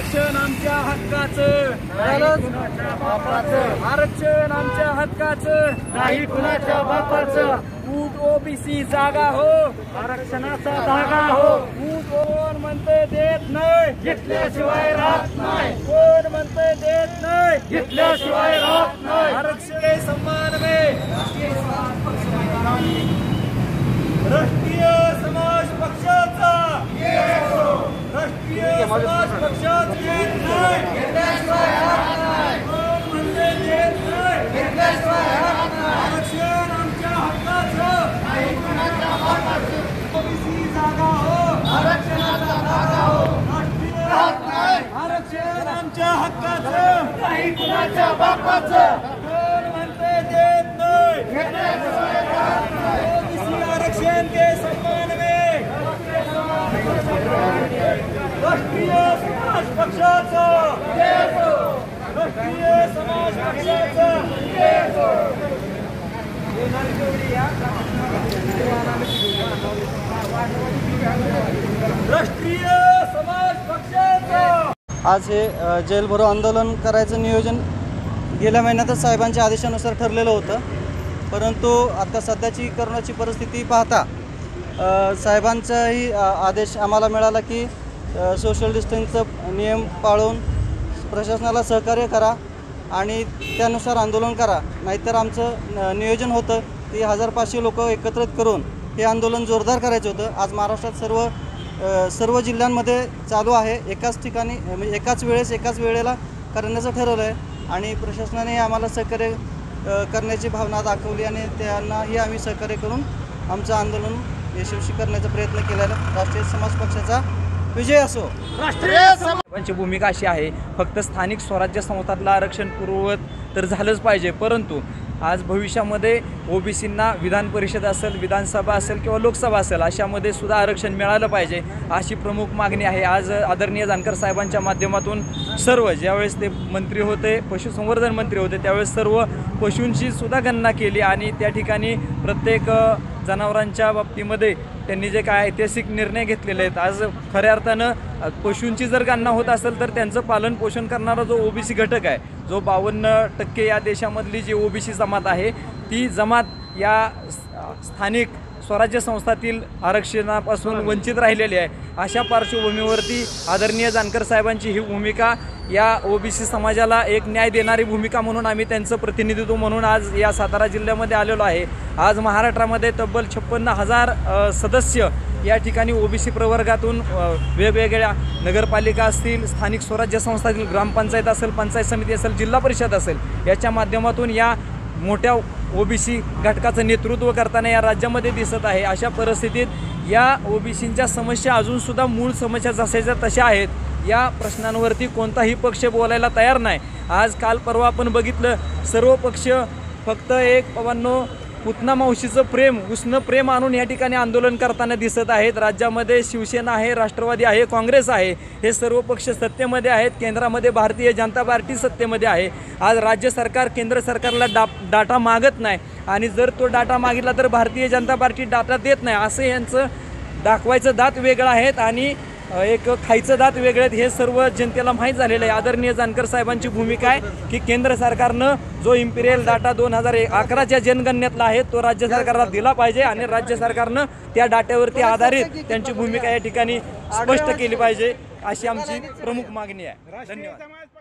आरक्षण आमच्या हक्काचं, आरक्षण आमच्या हक्काचं, नाही कुणाच्या बापाचं. ऊट ओबीसी जागा हो, आरक्षणाचा धागा हो. ऊट कोण म्हणते देत नाही, घेतल्याशिवाय राहत नाही. कोण म्हणते देत नाही, घेतल्याशिवाय राहत नाही. आरक्षण के सम्मान में राष्ट्रीय समाज पक्षाचा, राष्ट्रीय समाज पक्षाचा देत नाही, घेतल्याशिवाय राहत नाही. कोण म्हणते देत नाही, घेतल्याशिवाय राहत नाही. आरक्षण आमच्या हक्काचं, नाही कुणाच्या बापाचं. ओबीसी जागा हो, आरक्षणाचा धागा हो. राष्ट्रीय राहत नाही. आरक्षण आमच्या हक्काचं, नाही कुणाच्या बापाचं. कोण म्हणते देत नाही, घेतल्याशिवाय राहत नाही. ओबीसी आरक्षण के सम्मान में राष्ट्रीय समाज पक्षाचा, राष्ट्रीय समाज पक्षाचा राष्ट्रीय समाज पक्षाचा. आज हे जेल भरो आंदोलन करायचं नियोजन गेल्या महिन्यातच साहेबांच्या आदेशानुसार ठरलेलं होतं, परंतु आता सध्याची करोनाची परिस्थिती पाहता साहेबांचाही आदेश आम्हाला मिळाला की सोशल डिस्टन्सचं नियम पाळून प्रशासनाला सहकार्य करा आणि त्यानुसार आंदोलन करा, नाहीतर आमचं नियोजन होतं की 1500 लोक एकत्रित करून हे आंदोलन जोरदार करायचं होतं. आज महाराष्ट्रात सर्व जिल्ह्यांमध्ये चालू आहे, एकाच ठिकाणी म्हणजे एकाच वेळेला करण्याचं ठरवलं आहे आणि प्रशासनाने आम्हाला सहकार्य करण्याची भावना दाखवली आणि त्यांनाही आम्ही सहकार्य करून आमचं आंदोलन यशस्वी करण्याचा प्रयत्न केला. राष्ट्रीय समाज पक्षाचा विजय असो. राष्ट्रीय भूमिका अशी आहे, फक्त स्थानिक स्वराज्य संस्थांना आरक्षण पुरवत तर झालंच पाहिजे, परंतु आज भविष्यामध्ये ओबीसींना विधान परिषद असेल, विधानसभा असेल किंवा लोकसभा असेल अशामध्ये सुद्धा आरक्षण मिळालं पाहिजे अशी प्रमुख मागणी आहे. आज आदरणीय जानकर साहेबांच्या माध्यमातून सर्व ज्यावेळेस ते मंत्री होते, पशुसंवर्धन मंत्री होते, त्यावेळेस सर्व पशूंची सुद्धा गणना केली आणि त्या ठिकाणी प्रत्येक जनावरांच्या बाबतीमध्ये त्यांनी जे काय ऐतिहासिक निर्णय घेतलेले आहेत. आज खऱ्या अर्थानं पशूंची जर गणना होत असेल तर त्यांचं पालन पोषण करणारा जो ओबीसी घटक आहे, जो 52% या देशामधली जी ओबीसी जमात आहे, ती जमात या स्थानिक स्वराज्य संस्थातील आरक्षणापासून वंचित राहिलेली आहे. अशा पार्श्वभूमीवरती आदरणीय जानकर साहेबांची ही भूमिका या ओबीसी समाजाला एक न्याय देणारी भूमिका म्हणून आम्ही त्यांचं प्रतिनिधित्व म्हणून आज या सातारा जिल्ह्यामध्ये आलेलो आहे. आज महाराष्ट्रामध्ये तब्बल 56,000 सदस्य या ठिकाणी ओबीसी प्रवर्गातून वेगवेगळ्या नगरपालिका असतील, स्थानिक स्वराज्य संस्थातील ग्रामपंचायत असेल, पंचायत समिती असेल, जिल्हा परिषद असेल, याच्या माध्यमातून या मोठ्या ओबीसी घटकाचं नेतृत्व करताना या राज्यामध्ये दिसत आहे. अशा परिस्थितीत या ओबीसींच्या समस्या अजूनसुद्धा मूळ समस्या जशाच्या तशा आहेत. या प्रश्नांवरती कोणताही पक्ष बोलायला तयार नाही. आज काल परवा आपण बघितलं, सर्व पक्ष फक्त एक पवांनो पुतना मावशीचं प्रेम, उष्ण प्रेम आणून या ठिकाणी आंदोलन करताना दिसत आहेत. राज्यामध्ये शिवसेना आहे, राष्ट्रवादी आहे, काँग्रेस आहे, हे सर्व पक्ष सत्तेमध्ये आहेत. केंद्रामध्ये भारतीय जनता पार्टी सत्तेमध्ये आहे. आज राज्य सरकार केंद्र सरकारला डाटा मागत नाही आणि जर तो डाटा मागितला तर भारतीय जनता पार्टी डाटा देत नाही. असं यांचं दाखवायचं दात वेगळं आहेत आणि एक खायचं दात वेगळे आहेत, हे सर्व जनतेला माहीत झालेलं आहे. आदरणीय जानकर साहेबांची भूमिका आहे की केंद्र सरकारनं जो इम्पिरियल डाटा 2011च्या जनगणनेतला आहे तो राज्य सरकारला दिला पाहिजे आणि राज्य सरकारनं त्या डाट्यावरती आधारित त्यांची भूमिका या ठिकाणी स्पष्ट केली पाहिजे, अशी आमची प्रमुख मागणी आहे. धन्यवाद.